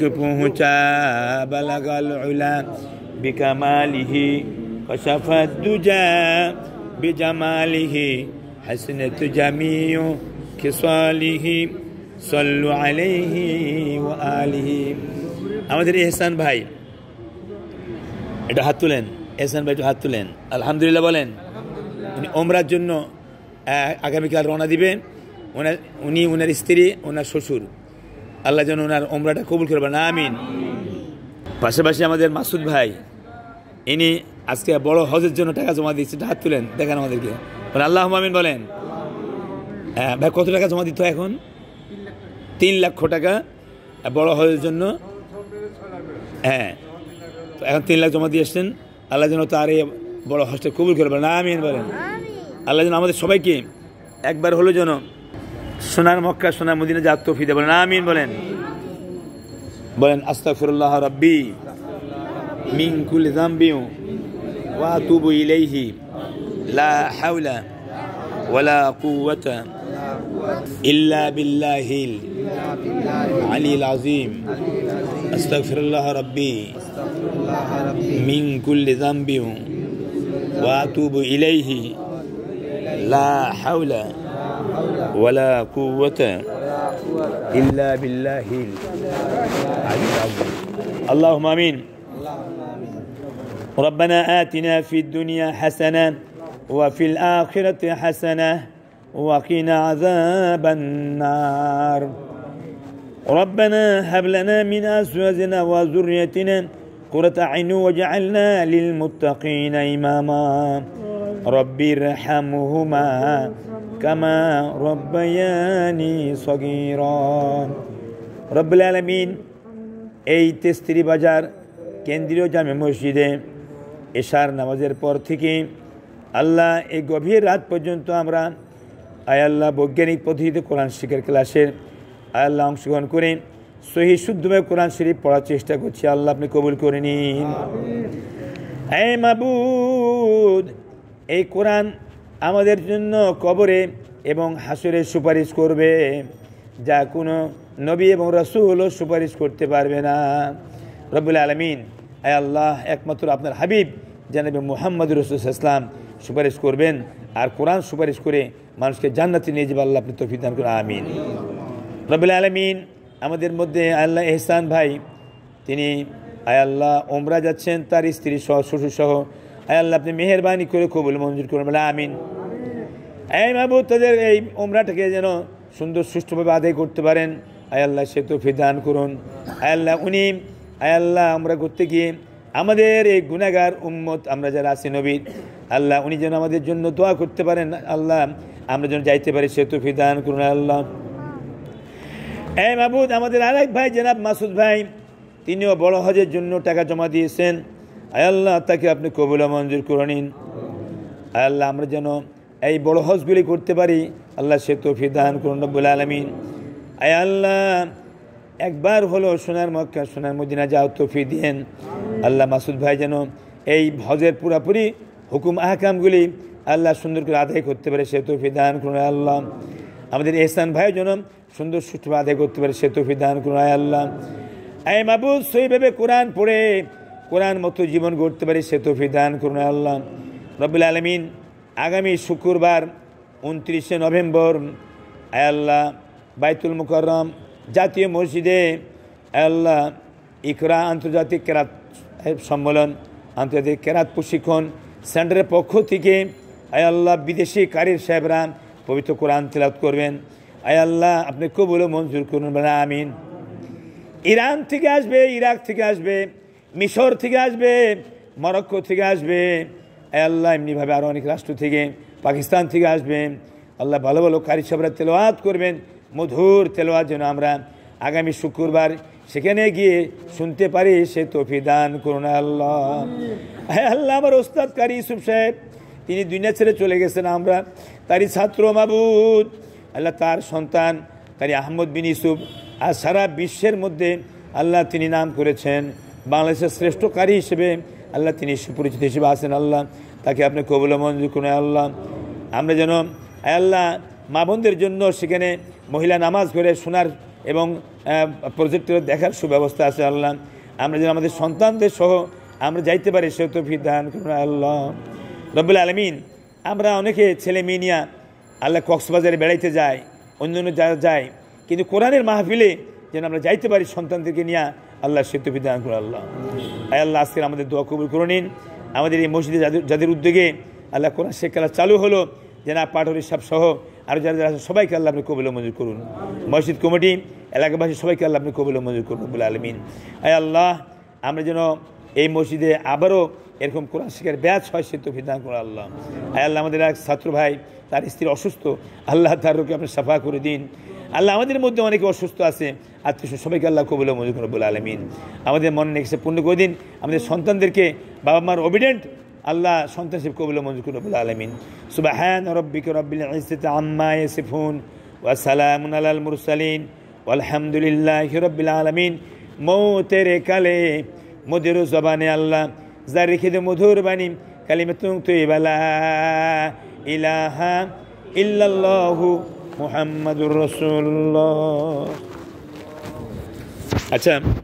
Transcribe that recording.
पहुँचा बलगल उला बिकमालिही कशफत दुजा बिजमालिही हसनत जमीउ खिसालिही सल्लु अलैहि व आलिहि। আমাদের এহসান ভাই এটা হাত তুলেন, এহসান ভাই একটু হাত তুলেন, আলহামদুলিল্লাহ বলেন। উনি ওমরার জন্য আগামীকাল রওনা দিবেন। উনি ওনার স্ত্রী, ওনার শ্বশুর, আল্লাহ যেন ওনার ওমরাটা কবুল করবেন, আমিন। পাশাপাশি আমাদের মাসুদ ভাই, ইনি আজকে বড় হজের জন্য টাকা জমা দিচ্ছে, হাত তুলেন দেখেন আমাদেরকে, আল্লাহ আমিন বলেন। হ্যাঁ ভাই, কত টাকা জমা দিতে হয় এখন? 3 লাখ টাকা বড় হজের জন্য। হ্যাঁ, এখন 3 লাখ জমা দিয়ে আসছেন। আল্লাহ যেন তার এই বড় হজটা কবুল করবেন, আমিন বলেন। আল্লাহ যেন আমাদের সবাইকে একবার হলো যেন সোনার মক্কা সোনার মদিনা যাওয়ার তৌফিক দেন, আমিন বলেন। বলেন আস্তাগফিরুল্লাহ রাব্বি মিন কুল্লি যামবি ওয়া আতুবু ইলাইহি লা হাওলা ওয়ালা কুওয়াতা ইল্লা বিল্লাহিল আলিয়্যিল আযীম। আস্তাগফিরুল্লাহ রাব্বি মিন কুল্লি যামবি ওয়া আতুবু ইলাইহি লা হাওলা ওয়ালা কুওয়াতা ইল্লা বিল্লাহিল আলিয়্যিল আযীম। আল্লাহুম্মা আমিন। ربنا آتنا في الدنيا حسنة وفي الآخرة حسنة وقنا عذاب النار. ربنا هب لنا من أزواجنا وذريتنا قرة أعين واجعلنا للمتقين إماما. رب ارحمهما كما ربياني صغيرا. رب العالمين এই তেস্তিরি বাজার কেন্দ্রীয় জামে মসজিদে এশার নামাজের পর থেকে আল্লাহ এই গভীর রাত পর্যন্ত আমরা আয় আল্লাহ বৈজ্ঞানিক পদ্ধতিতে কোরআন শিক্ষার ক্লাসের আয় আল্লাহ অংশগ্রহণ করে সহি শুদ্ধভাবে কোরআন শরীফ পড়ার চেষ্টা করছি। আল্লাহ আপনি কবুল করে নিন। হে মাবুদ, এই কোরআন আমাদের জন্য কবরে এবং হাসরে সুপারিশ করবে, যা কোনো নবী এবং রাসূলও সুপারিশ করতে পারবে না। রব্বুল আলামিন, হে আল্লাহ, একমাত্র আপনার হাবিব জনাবে মুহাম্মদ রাসূলুল্লাহ সাল্লাল্লাহু আলাইহি ওয়াসাল্লাম সুপারিশ করবেন, আর কোরআন সুপারিশ করে মানুষকে জান্নাতে নিয়ে যাবে। আল্লাহ আপনি তৌফিক দান করুন, আমিন। রব্বুল আলামিন, আমাদের মধ্যে আল্লাহ এহসান ভাই, তিনি আয় আল্লাহ ওমরা যাচ্ছেন, তার স্ত্রী সহ শ্বশুর সহ, আয় আল্লাহ আপনি মেহেরবানি করে কবুল মঞ্জুর করুন, আমিন। এই মাহবুব, তাদের এই ওমরাটাকে যেন সুন্দর সুষ্ঠুভাবে আদায় করতে পারেন, আয় আল্লাহ সে তৌফিক দান করুন। আয় আল্লাহ উনি আয় আল্লাহ আমরা করতে গিয়ে আমাদের এই গুনাহগার উম্মত আমরা যারা আছি নবী, আল্লাহ উনি যেন আমাদের জন্য দোয়া করতে পারেন, আল্লাহ আমরা যেন যাইতে পারি সে তৌফিক দান করুন। আল্লাহ এই মাহবুব, আমাদের আরেক ভাই জনাব মাসুদ ভাই, তিনিও বড় হজের জন্য টাকা জমা দিয়েছেন, আয় আল্লাহ তাকে আপনি কবুল মঞ্জুর করে নিন। আয় আল্লাহ আমরা যেন এই বড় হজগুলি করতে পারি, আল্লাহ সে তৌফিক দান করুন রব্বুল আলামিন। আয় আল্লাহ একবার হলো সোনার মক্কা সোনার মদিনা যাও তৌফিক দেন। আল্লাহ মাসুদ ভাই যেন এই হজের পুরাপুরি হুকুম আহকামগুলি আল্লাহ সুন্দর করে আদায় করতে পারে সে তৌফিক দান করুন। আল্লাহ আমাদের এহসান ভাই যেন সুন্দর সুষ্ঠু আদায় করতে পারে সে তৌফিক দান করুন। আল্লাহ এই মাহবুব সহিভাবে কোরআন পড়ে কোরআন মতো জীবন গড়তে পারে সে তৌফিক দান করুন। আল্লাহ রব্বুল আলামিন, আগামী শুক্রবার 29শে নভেম্বর আয় আল্লাহ বাইতুল মুকাররম জাতীয় মসজিদে আল্লাহ ইকরা আন্তর্জাতিক কেরাত সম্মেলন, আন্তর্জাতিক কেরাত প্রশিক্ষণ সেন্টারের পক্ষ থেকে আয় আল্লাহ বিদেশি কারির সাহেবরা পবিত্র কোরআন তিলাওয়াত করবেন। আয় আল্লাহ আপনি কবুল মঞ্জুর করুন, আমিন। ইরান থেকে আসবে, ইরাক থেকে আসবে, মিশর থেকে আসবে, মরক্কো থেকে আসবে, আয় আল্লাহ এমনিভাবে আরও অনেক রাষ্ট্র থেকে, পাকিস্তান থেকে আসবে। আল্লাহ ভালো ভালো কারি সাহেবরা তেলাওয়াত করবেন, মধুর তেলাওয়াত যেন আমরা আগামী শুক্রবার সেখানে গিয়ে শুনতে পারি সে তৌফিক দান করুন। আল্লাহ হ্যাঁ আল্লাহ, আমার ওস্তাদ কারি ইউসুফ সাহেব তিনি দুনিয়া ছেড়ে চলে গেছেন, আমরা তারই ছাত্র মাবুদ। আল্লাহ তার সন্তান কারি আহমদ বিন ইউসুফ আর সারা বিশ্বের মধ্যে আল্লাহ তিনি নাম করেছেন, বাংলাদেশের শ্রেষ্ঠ কারি হিসেবে আল্লাহ তিনি সুপরিচিত হিসেবে আছেন। আল্লাহ তাকে আপনি কবুল মঞ্জুর করুন। আল্লাহ আমরা যেন আল্লাহ মা বোনদের জন্য সেখানে মহিলা নামাজ ঘরে এবং প্রজেক্টর দেখার সুব্যবস্থা আছে আল্লাহ। আমরা যেন আমাদের সন্তানদের সহ আমরা যাইতে পারি সে তৌফিক দান করুন আল্লাহ রব্বুল আলামিন। আমরা অনেকে ছেলে মেয়ে নিয়ে আল্লাহ কক্সবাজারে বেড়াইতে যায়, অন্য অন্য জায়গায় যায়, কিন্তু কোরআনের মাহফিলে যেন আমরা যাইতে পারি সন্তানদেরকে নিয়ে আল্লাহ সে তৌফিক দান করুন আল্লাহ। আল্লাহ আজকের আমাদের দোয়া কবুল করে নিন। আমাদের এই মসজিদে যাদের উদ্যোগে আল্লাহ কোরআন শেখালা চালু হলো, জেনা পাটরি সাহেব সহ আর যারা যারা সবাইকে আল্লাহ আপনি কবুল মঞ্জুর করুন। মসজিদ কমিটি, এলাকাবাসী সবাইকে আল্লাহ আপনি কবুল মঞ্জুর করুন রব্বুল আলামিন। আল্লাহ আমরা যেন এই মসজিদে আবারও এরকম কোরআন শিক্ষার ব্যাচ হয় সে তৌফিক দান করুন আল্লাহ। আল্লাহ আমাদের এক ছাত্র ভাই, তার স্ত্রী অসুস্থ, আল্লাহ তার রোগকে আপনি সাফা করে দিন আল্লাহ। আমাদের মধ্যে অনেকে অসুস্থ আছে, আত্মীয় সবাইকে আল্লাহ কবুল মঞ্জুর করুন রব্বুল আলামিন। আমাদের মনে নেক্সে পূর্ণ করে দিন। আমাদের সন্তানদেরকে বাবা মার ওবিডেন্ট আল্লাহ সন্তান হিসেবে কবুল মঞ্জুর করুন রব্বুল আলামিন। সুবহান রাব্বিকা রাব্বিল ইজ্জাতি আম্মা ইয়াসিফুন ওয়া সালামুন আলাল মুরসালিন ওয়ালহামদুলিল্লাহি রাব্বিল আলামিন। মৌতের কালে মধুর জবানে আল্লাহ যা রেখে দে মধুর বাণী কালিমাতুন তাইয়্যিবা লা ইলাহা ইল্লাল্লাহু মুহাম্মাদুর রাসূলুল্লাহ। আচ্ছা।